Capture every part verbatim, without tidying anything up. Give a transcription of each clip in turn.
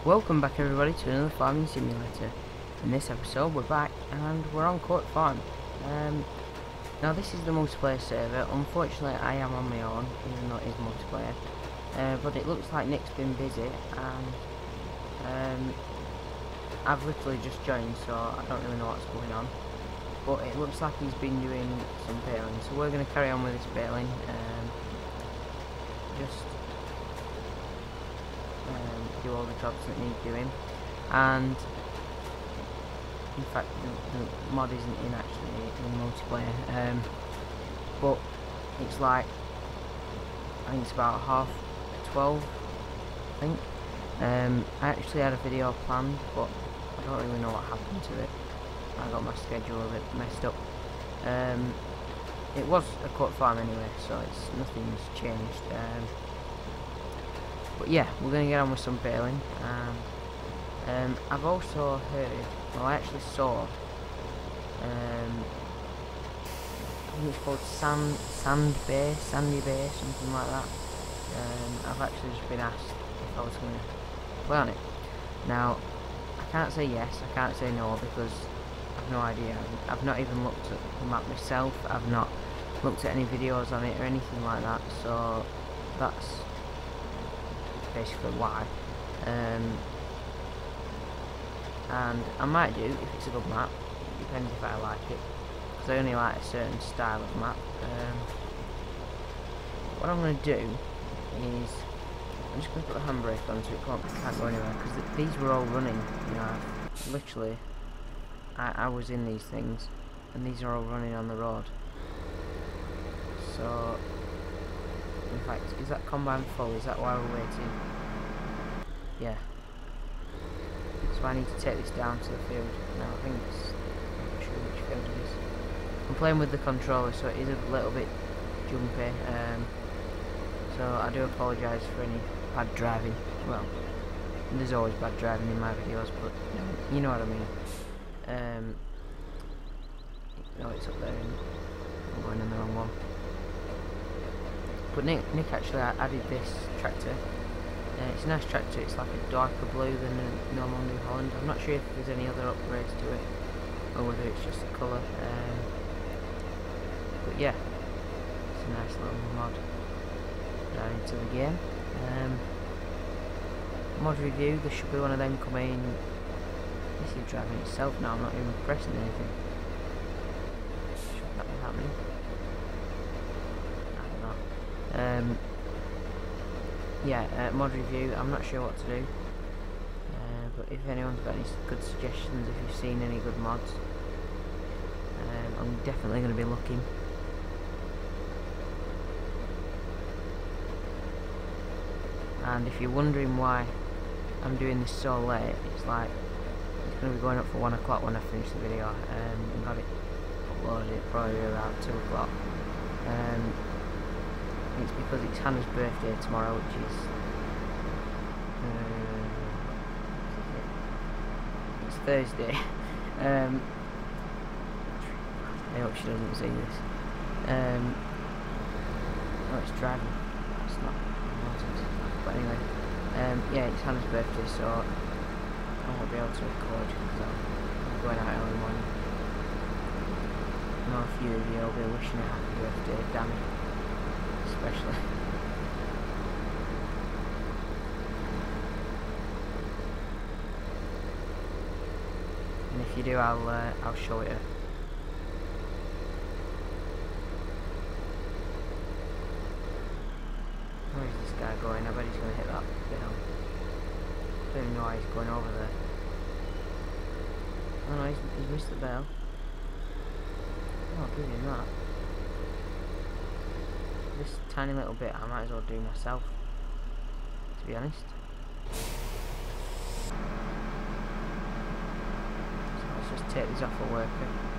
Welcome back everybody to another farming simulator. In this episode we're back and we're on Court Farm. Um, now this is the multiplayer server. Unfortunately I am on my own even though it is multiplayer. Uh, but it looks like Nick's been busy and um, I've literally just joined, so I don't really know what's going on. But it looks like he's been doing some baling, so we're going to carry on with this baling. Um, just um, do all the jobs that need doing, and in fact the, the mod isn't in actually in multiplayer, um, but it's like I think it's about half twelve I think. um, I actually had a video planned but I don't really know what happened to it. I got my schedule a bit messed up. Um, it was a Court Farm anyway, so it's nothing's changed. Um, but yeah, we're gonna get on with some baling. Um, um, I've also heard, well, I actually saw. Um, I think it's called Sand Sand Bay, Sandy Bay, something like that. Um, I've actually just been asked if I was gonna play on it. Now, I can't say yes, I can't say no because I've no idea. I've not even looked at the map myself. I've not looked at any videos on it or anything like that. So that's basically why. Um, and I might do if it's a good map. It depends if I like it, because I only like a certain style of map. Um, what I'm going to do is I'm just going to put the handbrake on so it can't, can't go anywhere, because th these were all running. You know, I've literally. I, I was in these things, and these are all running on the road. So, in fact, is that combine full? Is that why we're waiting? Yeah. So I need to take this down to the field. Now I think it's, I'm not sure which field it is. I'm playing with the controller, so it is a little bit jumpy. Um, so I do apologise for any bad driving. Well, there's always bad driving in my videos, but you know, you know what I mean. Um, no, it's up there and I'm going in the wrong one. But Nick, Nick actually added this tractor. Uh, it's a nice tractor. It's like a darker blue than a normal New Holland. I'm not sure if there's any other upgrades to it or whether it's just the colour. Um, but yeah, it's a nice little mod down into the game. Um, mod review. There should be one of them coming. This is driving itself now, I'm not even pressing anything. Should that be happening? I don't know. Um, yeah, uh, mod review, I'm not sure what to do. Uh, but if anyone's got any good suggestions, if you've seen any good mods, um, I'm definitely going to be looking. And if you're wondering why I'm doing this so late, it's like it's going to be going up for one o'clock when I finish the video, um, and got it uploaded it probably around two o'clock. Um, it's because it's Hannah's birthday tomorrow, which is uh, it's Thursday. um, I hope she doesn't see this. Um, oh, it's driving. It's not important. But anyway, um, yeah, it's Hannah's birthday, so I won't be able to record because I'm going out early morning. I know a few of you will be wishing a happy birthday, Danny, especially. And if you do, I'll uh, I'll show it her. Where is this guy going? I bet he's going to hit that hill. I don't even know why he's going over there. Oh no, he's, he's missed the bell. Oh, I'll give him that. This tiny little bit I might as well do myself, to be honest. So let's just take these off a worker.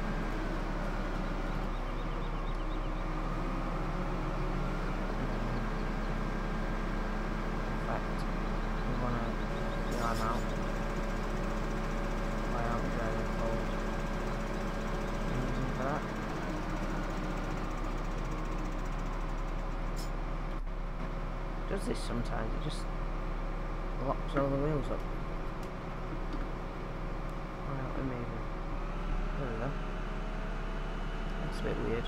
In fact, we want to get I'm out. Why aren't we driving forward? Reason for that. It does this sometimes, it just locks all the wheels up. maybe. There we go. That's a bit weird.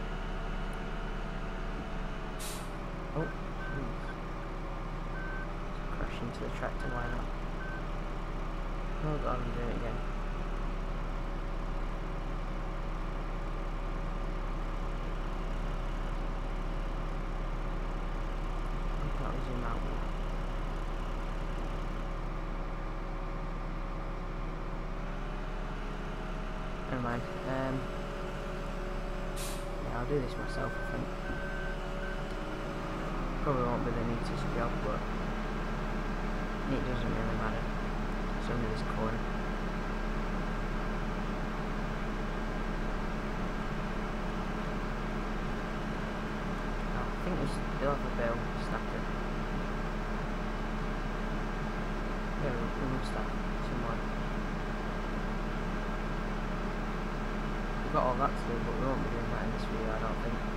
Oh, jeez. Crash into the tractor, why not? Oh god, I'm doing it again. I can't zoom out more. Never mind. Um, yeah, I'll do this myself, I think. Probably won't be the neatest job, but it doesn't really matter. It's only this corner. I think we still have a bale stacker. Yeah, we will stack somewhere. We've got all that to do, but we won't be doing that in this video, I don't think.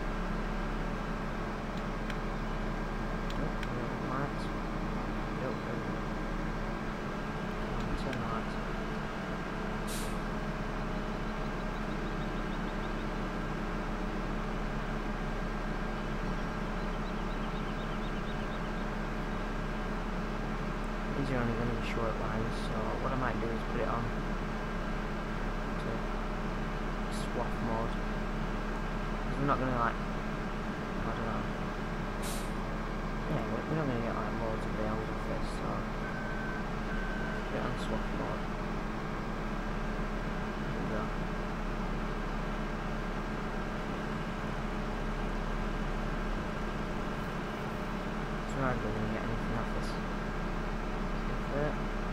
These are only going to be short lines, so what I might do is put it on to swath mode. Because we're not going to like, I don't know. Yeah, we're not going to get like loads of bales of this, so put it on swath mode. There we go. It's hardly going to get anything off this. There.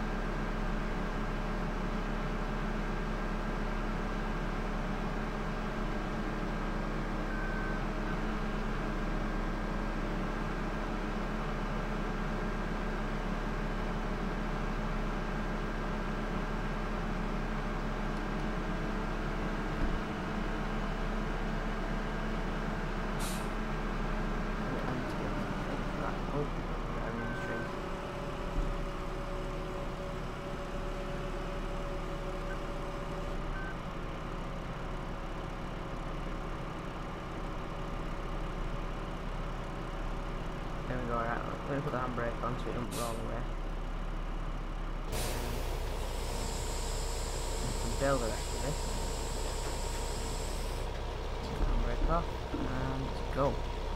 There we go, right, I'm going to put the handbrake on so it doesn't roll away. And we can build the rest of this. Handbrake off, and go.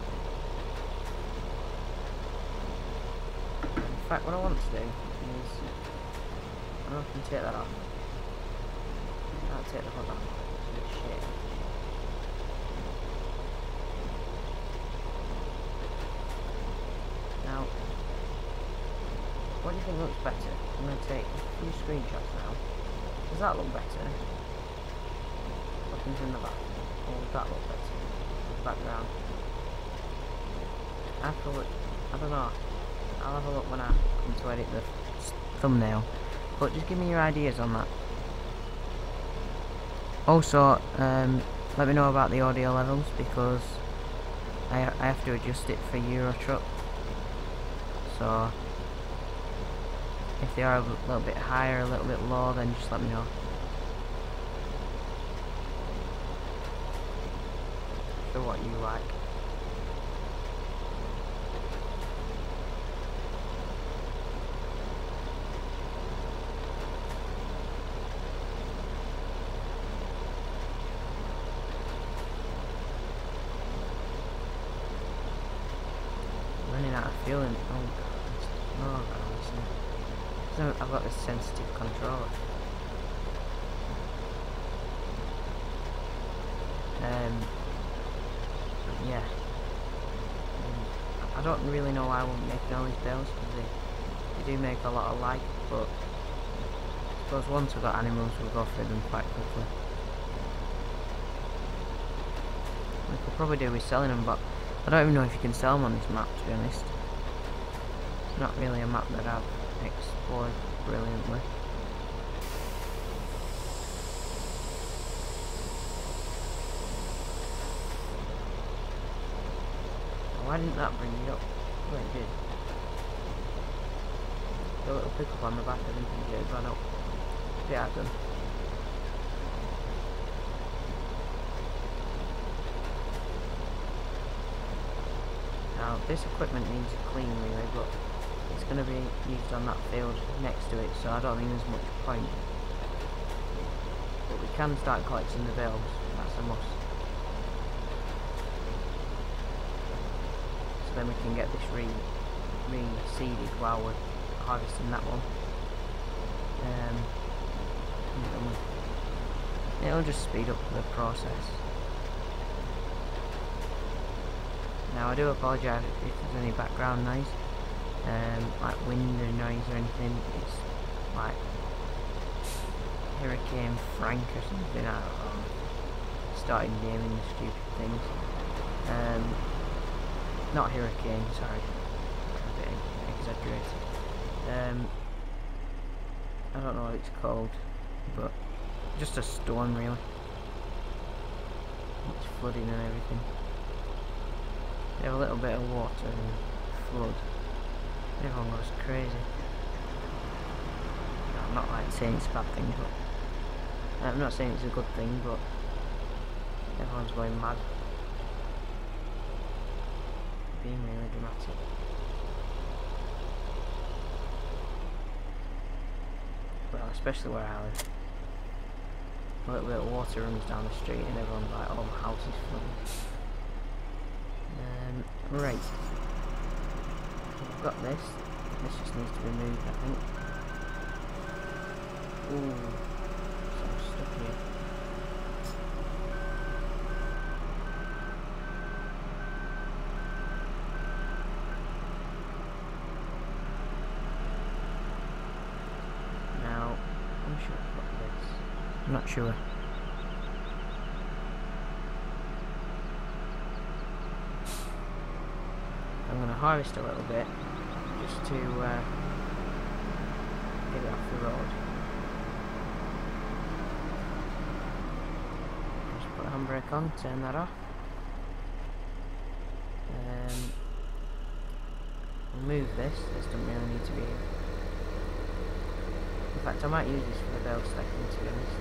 In fact, what I want to do is, I don't know if I can take that off. I'll take the hood off. It's a bit shit. Now, what do you think looks better? I'm going to take a few screenshots now. Does that look better? Buttons in the back. Or does that look better? The background. I probably, I don't know. I'll have a look when I come to edit the thumbnail. But just give me your ideas on that. Also, um, let me know about the audio levels because I, I have to adjust it for Euro Truck. So if they are a little bit higher, a little bit low, then just let me know. For what you like. Running out of feeling. Oh god. Oh god, listen. So I've got this sensitive controller. Um. Yeah. Um, I don't really know why I won't make all these bales because they, they do make a lot of light, but I suppose once we've got animals, we'll go through them quite quickly. We could probably do with selling them, but I don't even know if you can sell them on this map, to be honest. It's not really a map that I've explored brilliantly. Why didn't that bring me up? Oh, it did. The little pickup on the back, I didn't think it had gone up. Yeah, I've done. Now this equipment needs a clean really, but it's going to be used on that field next to it, so I don't think there's much point. But we can start collecting the bills, that's a must. So then we can get this re re-seeded while we're harvesting that one. Um, and it'll just speed up the process. Now I do apologise if there's any background noise, um, like wind or noise or anything. It's like Hurricane Frank or something, I don't know. Started naming the stupid things. Um, not hurricane, sorry. A bit exaggerated. Um, I don't know what it's called, but just a storm really. It's flooding and everything. They have a little bit of water and flood. Everyone goes crazy. I'm not like saying it's a bad thing, but I'm not saying it's a good thing, but everyone's going mad. Being really dramatic. Well, especially where I live. A little bit of water runs down the street and everyone's like, oh, my house is flooding. Um, right. I've got this. This just needs to be moved, I think. Ooh. So I'm stuck here. Now, I'm sure I've got this. I'm not sure. I'm going to harvest a little bit just to uh, get it off the road. Just put the handbrake on, turn that off. Um, move this, this doesn't really need to be here. In fact, I might use this for the bell stacking, to be honest.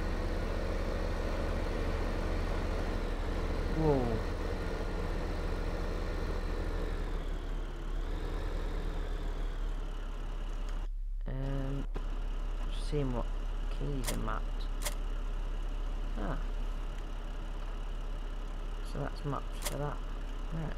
Whoa. Um, just seeing what keys are mapped. Ah. So that's mapped for that. Right.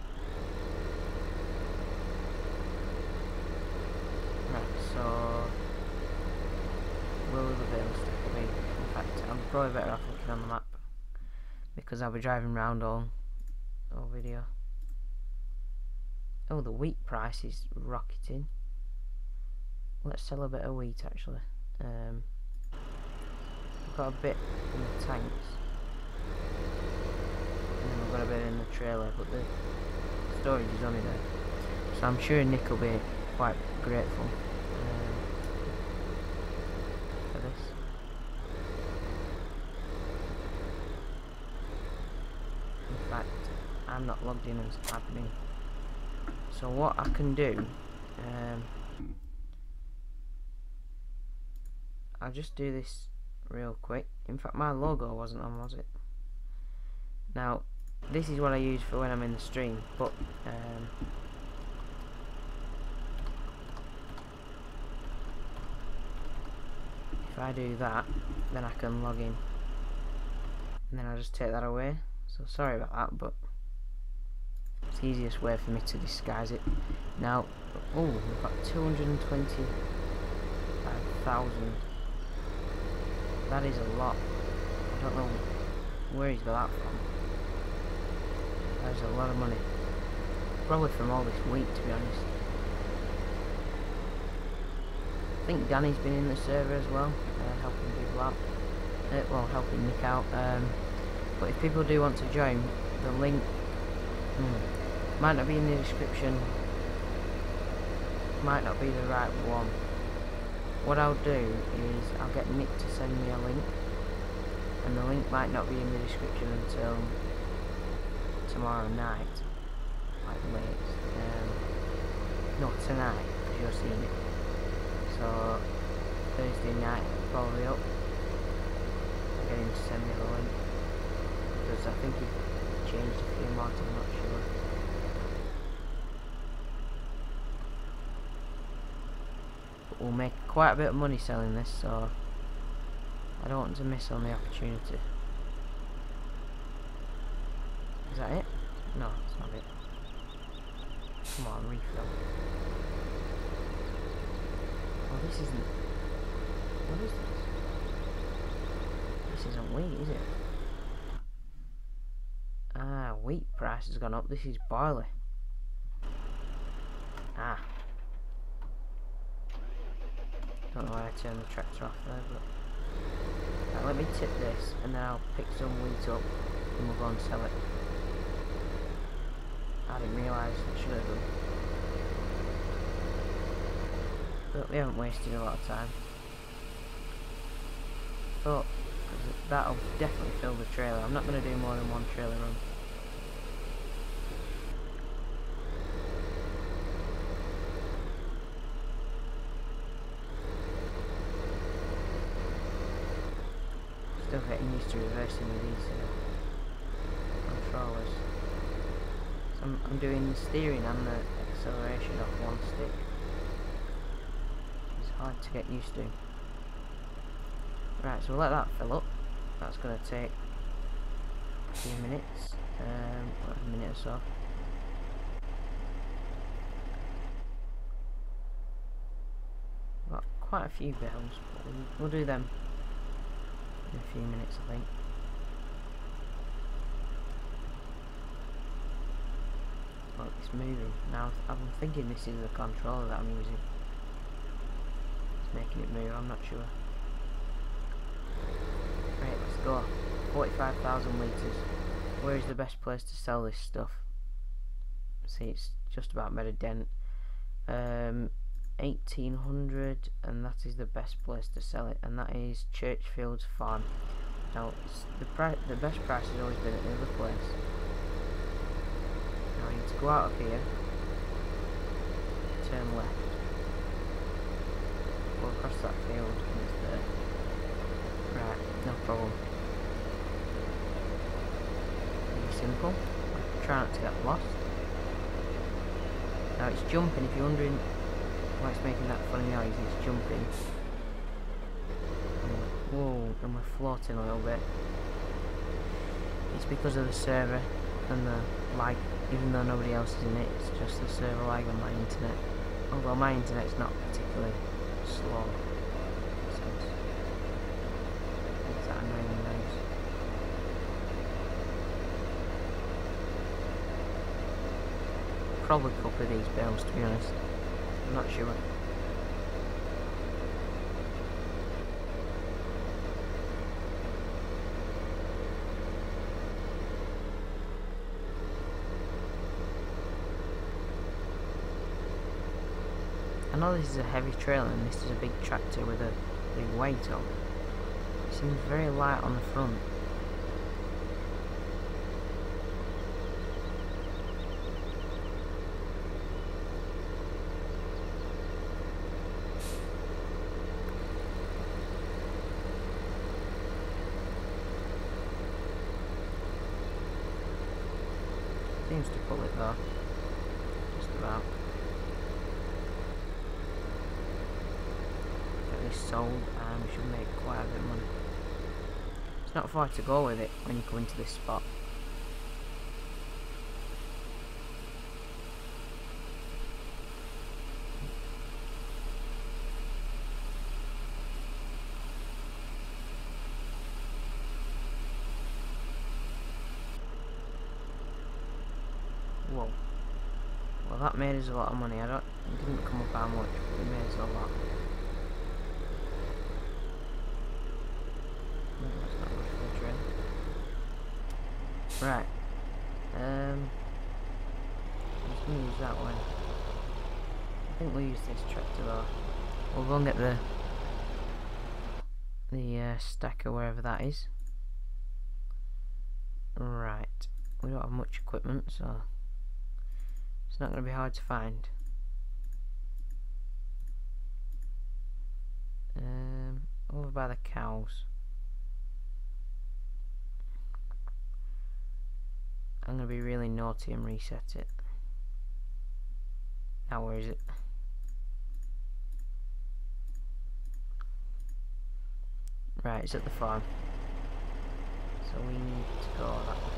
Right, so where will the veil stack be? In fact, I'm probably better off looking on the map because I'll be driving around all all video. Oh, the wheat price is rocketing. Let's sell a bit of wheat actually. Um, I've got a bit in the tanks, and then I've got a bit in the trailer, but the storage is only there. So I'm sure Nick will be quite grateful um, for this. In fact, I'm not logged in as admin. So what I can do, um, I'll just do this real quick. In fact, my logo wasn't on, was it? Now, this is what I use for when I'm in the stream, but um, if I do that, then I can log in, and then I'll just take that away. So sorry about that, but it's the easiest way for me to disguise it. Now, oh, we've got two hundred twenty-five thousand. That is a lot. I don't know where he's got that from. That is a lot of money. Probably from all this wheat, to be honest. I think Danny's been in the server as well, uh, helping people out. Uh, well, helping Nick out. Um, but if people do want to join, the link hmm, might not be in the description. Might not be the right one. What I'll do is I'll get Nick to send me a link, and the link might not be in the description until tomorrow night, like the latest. Um, no, tonight, because you're seeing it. So Thursday night, probably up. I'll get him to send me the link, because I think he changed a few mods, I'm not sure. but we'll make quite a bit of money selling this, so I don't want to miss on the opportunity. Is that it? No, it's not it. Come on, refill. Oh, this isn't... What is this? This isn't wheat, is it? Ah, wheat price has gone up. This is barley. Ah. Don't know why I turned the tractor off there, but... Right, let me tip this, and then I'll pick some wheat up, and we'll go and sell it. I didn't realise I should have done. But we haven't wasted a lot of time. Thought that'll definitely fill the trailer. I'm not going to do more than one trailer run. Still getting used to reversing with these uh, controllers. So I'm, I'm doing the steering and the acceleration off one stick. It's hard to get used to. Right, so we'll let that fill up. That's going to take a few minutes, um, well, a minute or so. Got quite a few bales, but we'll, we'll do them in a few minutes, I think. Look, it's moving. Now, I'm thinking this is the controller that I'm using. It's making it move, I'm not sure. Right, let's go. forty-five thousand litres. Where is the best place to sell this stuff? See, it's just about made a dent. Um, eighteen hundred, and that is the best place to sell it, and that is Churchfields Farm. Now, it's the, pri the best price has always been at the other place. Now, I need to go out of here, turn left, go across that field, and it's there. Right, no problem. Really simple. Try not to get lost. Now it's jumping, if you're wondering why it's making that funny noise, it's jumping. Whoa, and we're floating a little bit. It's because of the server and the lag, even though nobody else is in it, it's just the server lag on my internet. Although my internet's not particularly slow. Probably copy these bales, to be honest. I'm not sure. I know this is a heavy trailer and this is a big tractor with a big weight on. It seems very light on the front. Seems to pull it though, just about. Get this sold and we should make quite a bit of money. It's not far to go with it when you come into this spot. Whoa. Well, that made us a lot of money. I don't, it didn't come up how much, but it made us a lot. No, that's not much for the train. Right. Um, let's use that one. I think we'll use this tractor though. We'll go and get the the uh, stacker wherever that is. Right. We don't have much equipment, so it's not going to be hard to find. Um, over by the cows. I'm going to be really naughty and reset it. Now where is it? Right, it's at the farm. So we need to go that way.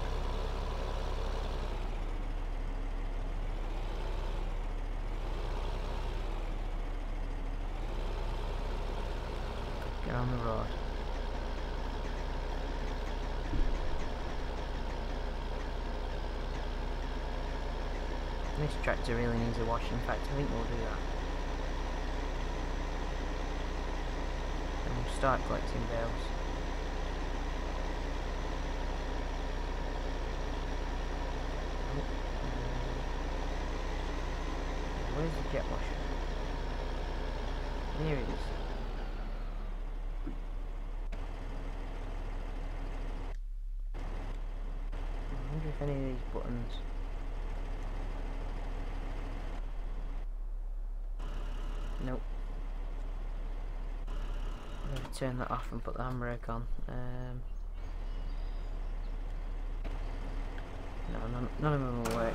Get on the road. This tractor really needs a wash. In fact, I think we'll do that. And we'll start collecting bales. Where's the jet washer? Here it is. I wonder if any of these buttons... Nope. I'm going to turn that off and put the handbrake on. Um, no, none, none of them will work.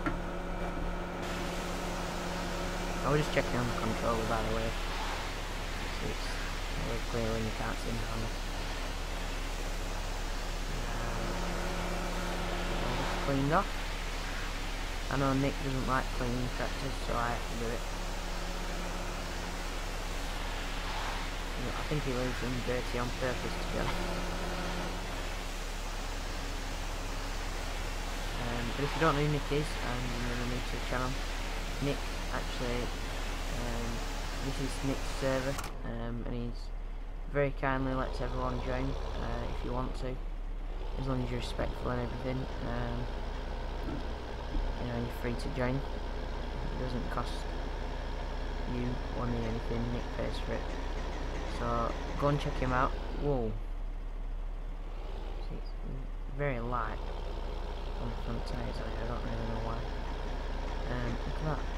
I was just checking on the controller, by the way. So it's very clear when you can't see the hammer. Uh, cleaned off. I know Nick doesn't like cleaning tractors, so I have to do it. I think he leaves them dirty on purpose, to be honest. Um, but if you don't know who Nick is, and you're new to the channel, Nick actually, um, this is Nick's server, um, and he's very kindly lets everyone join uh, if you want to, as long as you're respectful and everything. Um, you know, you're free to join. It doesn't cost you money or anything. Nick pays for it. So go and check him out. Whoa. See, it's very light on the front tyres. I don't really know why. Um, look at that.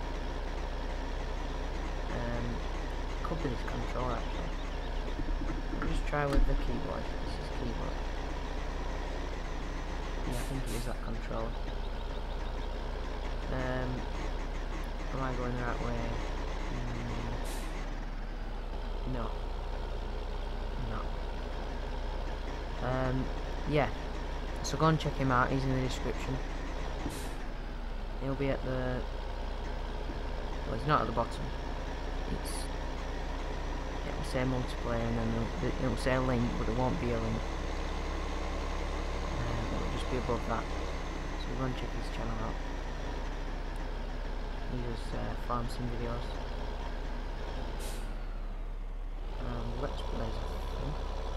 Um, could be this controller actually. I'll just try with the keyboard. This is keyboard. Yeah, I think it is that controller. Um, am I going the right way? Mm, no. No. Um, yeah. So go and check him out. He's in the description. He'll be at the... Well, he's not at the bottom. It's... It'll say multiplayer and then it'll, it'll say a link, but it won't be a link. Um, it'll just be above that. So go and check his channel out. He does uh, farm sim videos. Um, let's plays, I think.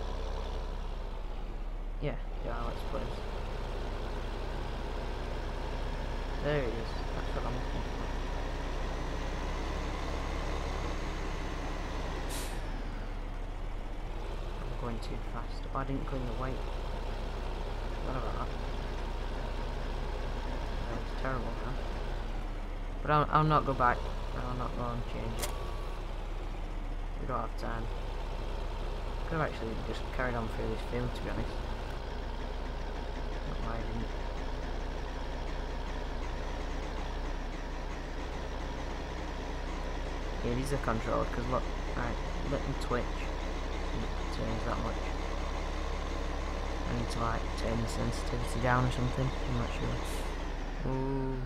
Yeah, yeah, let's plays. There it is. That's what I'm looking for. I'm going too fast. Oh, I didn't clean the weight. What about that? That was terrible, huh? But I'll, I'll not go back. I'll not go and change it. We don't have time. Could have actually just carried on through this film, to be honest. Not why I didn't. Yeah, it is a controller, because look, right, let me twitch. It turns that much. I need to like turn the sensitivity down or something, I'm not sure. Ooh.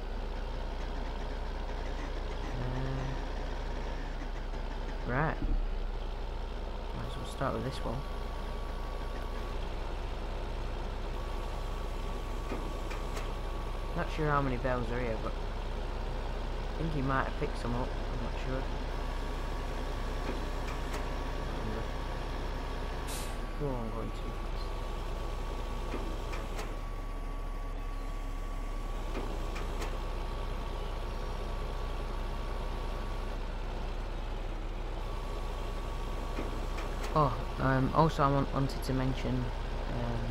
Right. Might as well start with this one. Not sure how many bells are here, but I think he might have picked some up. I'm not sure. Oh, I'm going too fast. Oh, um, also I want, wanted to mention um,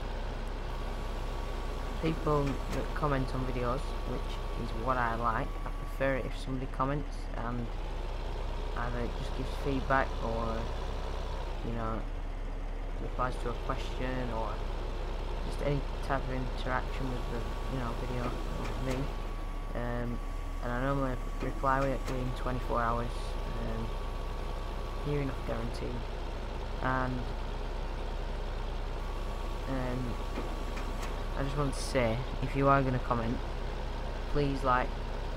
people that comment on videos, which is what I like. I prefer it if somebody comments and either just gives feedback or, you know, replies to a question or just any type of interaction with the, you know, video of me. Um, and I normally reply within twenty-four hours. Um, here enough guaranteed. and um, I just wanted to say, if you are going to comment, please like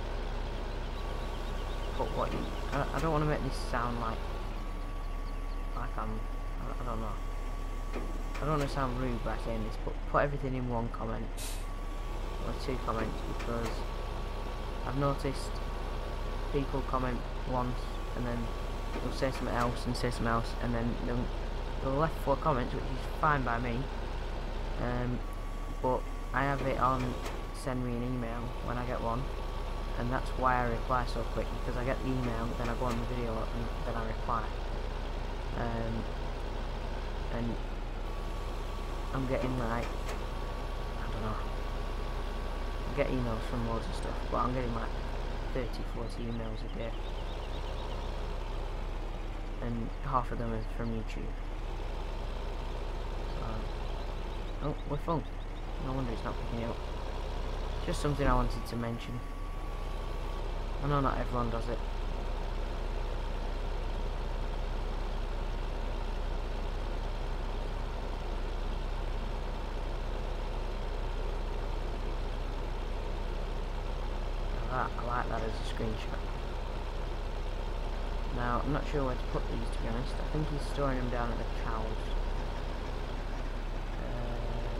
put what you. I, I don't want to make this sound like like I'm. I, I don't know. I don't want to sound rude by saying this, but put everything in one comment or two comments, because I've noticed people comment once and then they'll say something else and say something else, and then they'll, they'll left four comments, which is fine by me. Um, but I have it on send me an email when I get one, and that's why I reply so quick, because I get the email, then I go on the video and then I reply. Um, and I'm getting like, I don't know, I get emails from loads of stuff, but I'm getting like thirty, forty emails a day, and half of them are from YouTube. So, oh, we're full. No wonder it's not picking it up. Just something I wanted to mention. I know not everyone does it. That, I like that as a screenshot. Now, I'm not sure where to put these, to be honest. I think he's storing them down at the cows. Uh,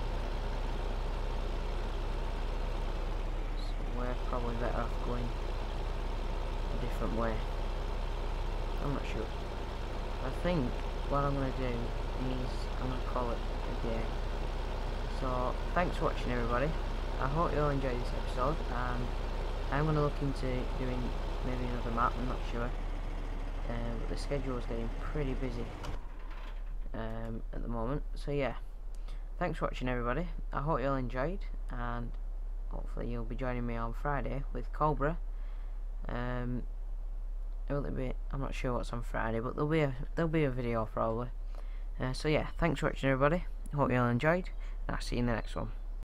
so we're probably better off going a different way. I'm not sure. I think what I'm going to do is I'm going to call it a day. So, thanks for watching, everybody. I hope you all enjoyed this episode, and I'm going to look into doing maybe another map, I'm not sure. Um, but the schedule is getting pretty busy um, at the moment. So yeah, thanks for watching, everybody. I hope you all enjoyed, and hopefully you'll be joining me on Friday with Cobra. Um, will it be? I'm not sure what's on Friday, but there'll be a there'll be a video probably. Uh, so yeah, thanks for watching, everybody. Hope you all enjoyed, and I'll see you in the next one.